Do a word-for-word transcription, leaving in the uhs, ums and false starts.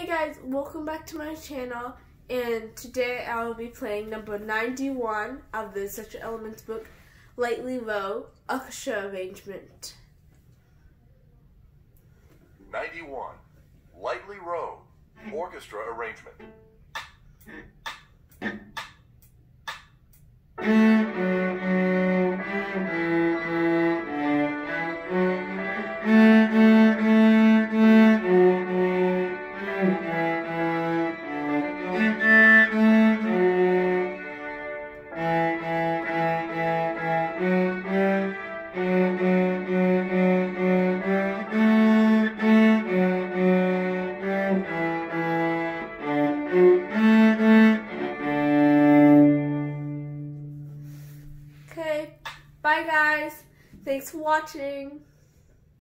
Hey guys, welcome back to my channel, and today I will be playing number ninety-one of the Essential Elements book, Lightly Low, Orchestra Arrangement. ninety-one. Lightly Low, Orchestra Arrangement. Okay, bye guys. Thanks for watching.